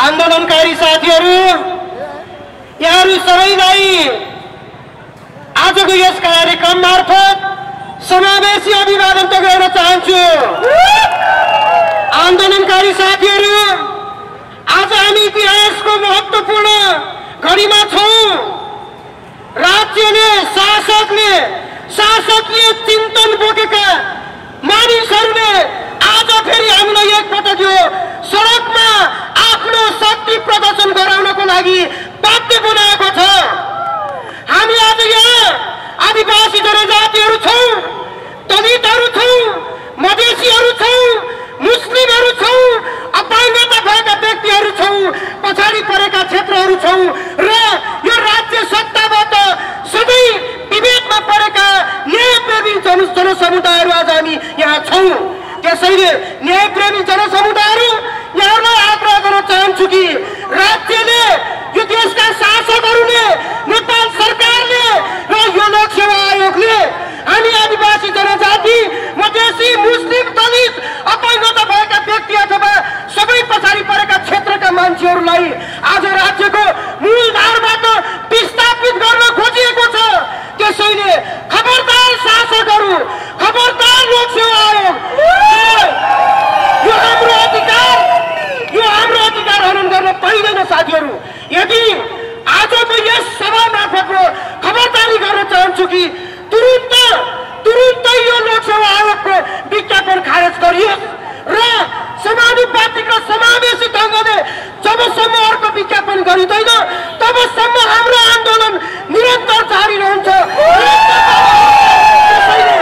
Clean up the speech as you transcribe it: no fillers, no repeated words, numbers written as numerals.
आन्दोलनकारी साथीहरू, यहाँहरू सबैलाई आजको यस कार्यक्रम मार्फत समावेशी अभिवादन टक्राउन चाहन्छु। आन्दोलनकारी साथीहरू, आज हामी इतिहासको महत्त्वपूर्ण घडीमा छौं। राज्यले शासकीय चिन्तन बोकेका मानिसहरूले आज फेरि हामीलाई एकपटक यो सडकमा आफ्नो शक्ति प्रदर्शन गराउनको लागि बाध्य बनाएको छ। हामी आज यहाँ आदिवासी जनजातिहरू छौं, दलितहरू छौं, मधेसीहरू छौं, मुस्लिमहरू छौं, अपाङ्गता भएका व्यक्तिहरू छौं, पछाडि परेका क्षेत्रहरू छौं र यो राज्य सत्ताबाट सबै विभेदमा परेका न्यायप्रेमी जनसमुदायहरू आज हामी यहाँ छौं। त्यसैले न्यायप्रेमी जनसमुदायहरू यहाँलाई आग्रह गर्न चाहन्छु कि राज्यले, यो देशका शासकहरूले, नेपाल सरकारले र यो लोकसेवा आयोगले हामी आदिवासी जनजाति, मधेसी, मुस्लिम, दलित, अपाङ्गता भएका व्यक्ति अथवा सबै पछाडि परेका क्षेत्रका मान्छेहरूलाई आज राज्यको मूलधारबाट विस्थापित गर्न खोजिएको छ। त्यसैले खबरदार शासकहरू, खबरदार लोकसेवा आयोग, यो हाम्रो अधिकार हनन गर्न पाइँदैन। साथीहरू, यदि आज म यस सभा मार्फत खबरदारी गर्न चाहन्छु कि तुरुन्तै यो लोकसेवा आयोगको विज्ञापन खारेज गरियोस् र समानुपातिक र समावेशी ढङ्गले जबसम्म अर्को विज्ञापन गरिँदैन तबसम्म हाम्रो आन्दोलन निरन्तर जारी रहन्छ।